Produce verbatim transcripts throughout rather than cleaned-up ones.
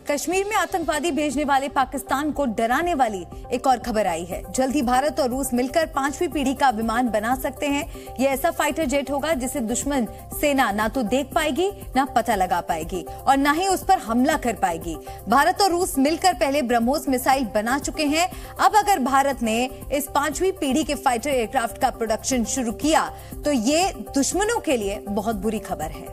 कश्मीर में आतंकवादी भेजने वाले पाकिस्तान को डराने वाली एक और खबर आई है। जल्द ही भारत और रूस मिलकर पांचवी पीढ़ी का विमान बना सकते हैं। ये ऐसा फाइटर जेट होगा जिसे दुश्मन सेना ना तो देख पाएगी, ना पता लगा पाएगी और ना ही उस पर हमला कर पाएगी। भारत और रूस मिलकर पहले ब्रह्मोस मिसाइल बना चुके हैं। अब अगर भारत ने इस पांचवी पीढ़ी के फाइटर एयरक्राफ्ट का प्रोडक्शन शुरू किया तो ये दुश्मनों के लिए बहुत बुरी खबर है।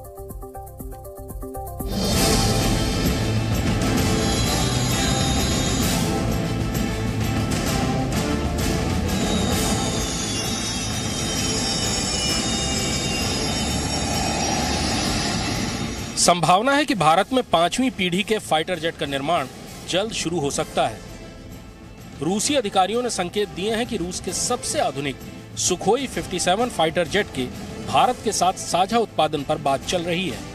संभावना है कि भारत में पांचवी पीढ़ी के फाइटर जेट का निर्माण जल्द शुरू हो सकता है। रूसी अधिकारियों ने संकेत दिए हैं कि रूस के सबसे आधुनिक सुखोई सत्तावन फाइटर जेट के भारत के साथ साझा उत्पादन पर बात चल रही है।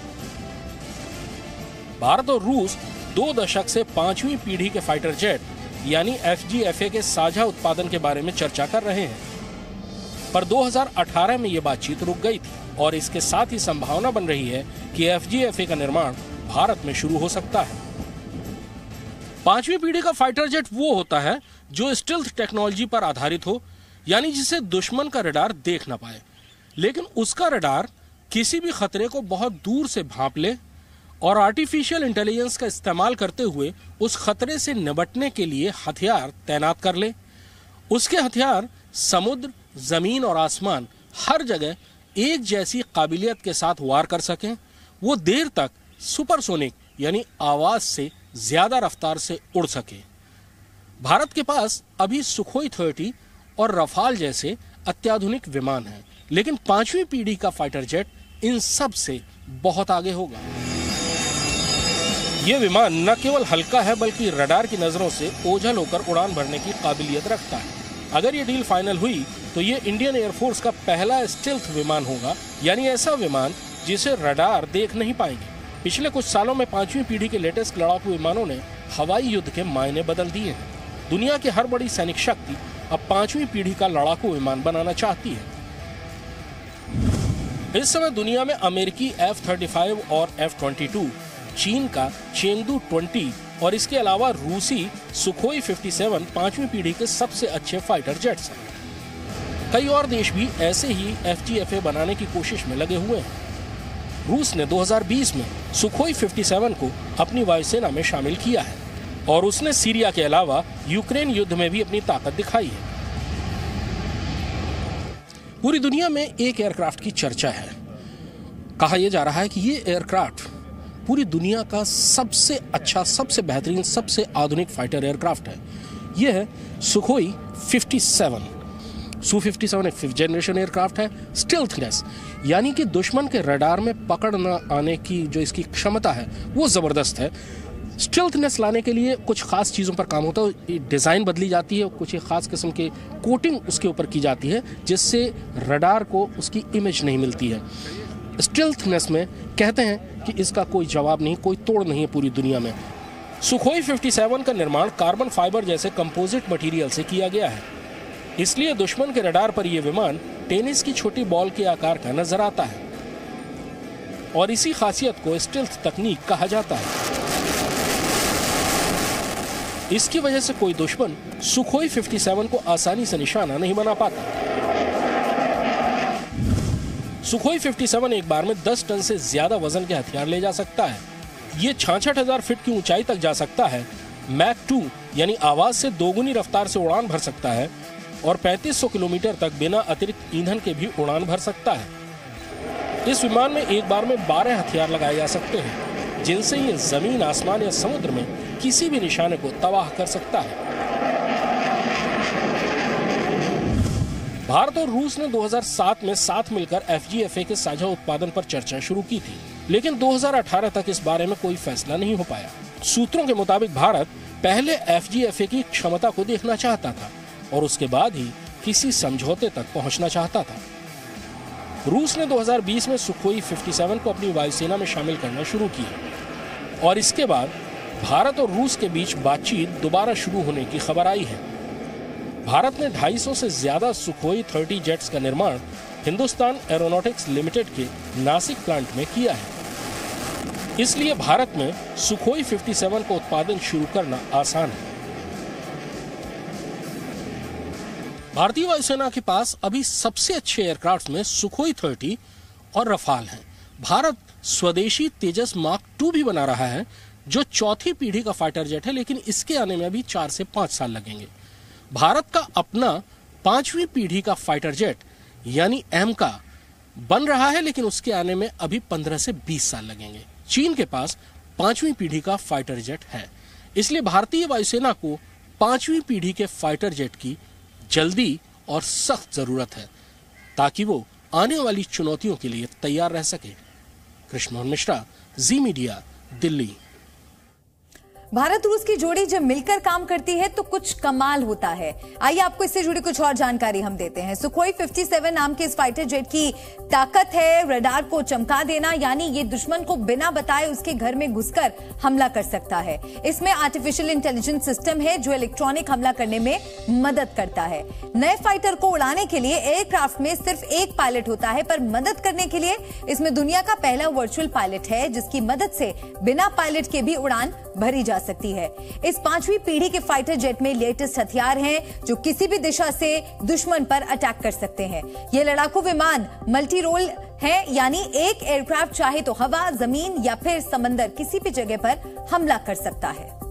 भारत और रूस दो दशक से पांचवी पीढ़ी के फाइटर जेट यानी एफ जी एफ ए के साझा उत्पादन के बारे में चर्चा कर रहे हैं, पर दो हज़ार अठारह में यह बातचीत रुक गई थी और इसके साथ ही संभावना बन रही है कि एफ जी एफ ए का निर्माण भारत में शुरू हो सकता है। पांचवी पीढ़ी का फाइटर जेट वो होता है जो स्टील्थ टेक्नोलॉजी पर आधारित हो, यानी जिसे दुश्मन का रडार देख ना पाए, लेकिन उसका रडार किसी भी खतरे को बहुत दूर से भांप ले और आर्टिफिशियल इंटेलिजेंस का इस्तेमाल करते हुए उस खतरे से निपटने के लिए हथियार तैनात कर ले। उसके हथियार समुद्र, जमीन और आसमान हर जगह एक जैसी काबिलियत के साथ वार कर सकें। वो देर तक सुपरसोनिक यानी आवाज से ज्यादा रफ्तार से उड़ सके। भारत के पास अभी सुखोई तीस और रफाल जैसे अत्याधुनिक विमान हैं, लेकिन पांचवी पीढ़ी का फाइटर जेट इन सब से बहुत आगे होगा। यह विमान न केवल हल्का है बल्कि रडार की नजरों से ओझल होकर उड़ान भरने की काबिलियत रखता है। अगर ये डील फाइनल हुई तो ये इंडियन एयरफोर्स का पहला स्टील्थ विमान होगा, यानी ऐसा विमान जिसे रडार देख नहीं पाएंगे। पिछले कुछ सालों में पांचवी पीढ़ी के लेटेस्ट लड़ाकू विमानों ने हवाई युद्ध के मायने बदल दिए हैं। दुनिया की हर बड़ी सैनिक शक्ति अब पांचवी पीढ़ी का लड़ाकू विमान बनाना चाहती है। इस समय दुनिया में अमेरिकी एफ थर्टी फाइव और एफ ट्वेंटी टू, चीन का चेंगडू बीस और इसके अलावा रूसी सुखोई सत्तावन पांचवी पीढ़ी के सबसे अच्छे फाइटर जेट्स हैं। कई और देश भी ऐसे ही एफ जी एफ ए बनाने की कोशिश में लगे हुए हैं। रूस ने दो हज़ार बीस में सुखोई सत्तावन को अपनी वायुसेना में शामिल किया है और उसने सीरिया के अलावा यूक्रेन युद्ध में भी अपनी ताकत दिखाई है। पूरी दुनिया में एक एयरक्राफ्ट की चर्चा है। कहा यह जा रहा है कि ये एयरक्राफ्ट पूरी दुनिया का सबसे अच्छा, सबसे बेहतरीन, सबसे आधुनिक फाइटर एयरक्राफ्ट है। यह है सुखोई सत्तावन। सू सत्तावन एक फिफ्थ जनरेशन एयरक्राफ्ट है। स्टील्थनेस यानी कि दुश्मन के रडार में पकड़ न आने की जो इसकी क्षमता है वो जबरदस्त है। स्टील्थनेस लाने के लिए कुछ खास चीज़ों पर काम होता है। डिज़ाइन बदली जाती है, कुछ एक खास किस्म के कोटिंग उसके ऊपर की जाती है जिससे रडार को उसकी इमेज नहीं मिलती है। स्टील्थनेस में कहते हैं कि इसका कोई जवाब नहीं, कोई तोड़ नहीं है पूरी दुनिया में। सुखोई सत्तावन का निर्माण कार्बन फाइबर जैसे कंपोजिट मटेरियल से किया गया है, इसलिए दुश्मन के रडार पर यह विमान टेनिस की छोटी बॉल के आकार का नजर आता है और इसी खासियत को स्टील्थ तकनीक कहा जाता है। इसकी वजह से कोई दुश्मन सुखोई सत्तावन को आसानी से निशाना नहीं बना पाता। सुखोई सत्तावन एक बार में दस टन से ज्यादा वजन के हथियार ले जा सकता है। ये छियासठ हजार फीट की ऊंचाई तक जा सकता है। मैक टू यानी आवाज से दोगुनी रफ्तार से उड़ान भर सकता है और पैंतीस सौ किलोमीटर तक बिना अतिरिक्त ईंधन के भी उड़ान भर सकता है। इस विमान में एक बार में बारह हथियार लगाए जा सकते हैं जिनसे ये जमीन, आसमान या समुद्र में किसी भी निशाने को तबाह कर सकता है। भारत और रूस ने दो हज़ार सात में साथ मिलकर एफ जी एफ ए के साझा उत्पादन पर चर्चा शुरू की थी, लेकिन दो हज़ार अठारह तक इस बारे में कोई फैसला नहीं हो पाया। सूत्रों के मुताबिक भारत पहले एफ जी एफ ए की क्षमता को देखना चाहता था और उसके बाद ही किसी समझौते तक पहुंचना चाहता था। रूस ने दो हज़ार बीस में सुखोई सत्तावन को अपनी वायुसेना में शामिल करना शुरू किया और इसके बाद भारत और रूस के बीच बातचीत दोबारा शुरू होने की खबर आई है। भारत ने दो सौ पचास से ज्यादा सुखोई तीस जेट्स का निर्माण हिंदुस्तान एरोनॉटिक्स लिमिटेड के नासिक प्लांट में किया है। इसलिए भारत में सुखोई सत्तावन का उत्पादन शुरू करना आसान है। भारतीय वायुसेना के पास अभी सबसे अच्छे एयरक्राफ्ट में सुखोई तीस और रफाल हैं। भारत स्वदेशी तेजस मार्क टू भी बना रहा है, जो चौथी पीढ़ी का फाइटर जेट है, लेकिन इसके आने में अभी चार से पांच साल लगेंगे। भारत का अपना पांचवी पीढ़ी का फाइटर जेट यानी एमका बन रहा है, लेकिन उसके आने में अभी पंद्रह से बीस साल लगेंगे। चीन के पास पांचवी पीढ़ी का फाइटर जेट है, इसलिए भारतीय वायुसेना को पांचवी पीढ़ी के फाइटर जेट की जल्दी और सख्त जरूरत है, ताकि वो आने वाली चुनौतियों के लिए तैयार रह सके। कृष्ण मोहन मिश्रा, जी मीडिया, दिल्ली। भारत रूस की जोड़ी जब मिलकर काम करती है तो कुछ कमाल होता है। आइए आपको इससे जुड़ी कुछ और जानकारी हम देते हैं। सुखोई सत्तावन नाम के इस फाइटर जेट की ताकत है रडार को चमका देना, यानी ये दुश्मन को बिना बताए उसके घर में घुसकर हमला कर सकता है। इसमें आर्टिफिशियल इंटेलिजेंस सिस्टम है जो इलेक्ट्रॉनिक हमला करने में मदद करता है। नए फाइटर को उड़ाने के लिए एयरक्राफ्ट में सिर्फ एक पायलट होता है, पर मदद करने के लिए इसमें दुनिया का पहला वर्चुअल पायलट है, जिसकी मदद से बिना पायलट के भी उड़ान भरी जा सकती है। इस पांचवी पीढ़ी के फाइटर जेट में लेटेस्ट हथियार हैं जो किसी भी दिशा से दुश्मन पर अटैक कर सकते हैं। ये लड़ाकू विमान मल्टी रोल है, यानी एक एयरक्राफ्ट चाहे तो हवा, जमीन या फिर समंदर किसी भी जगह पर हमला कर सकता है।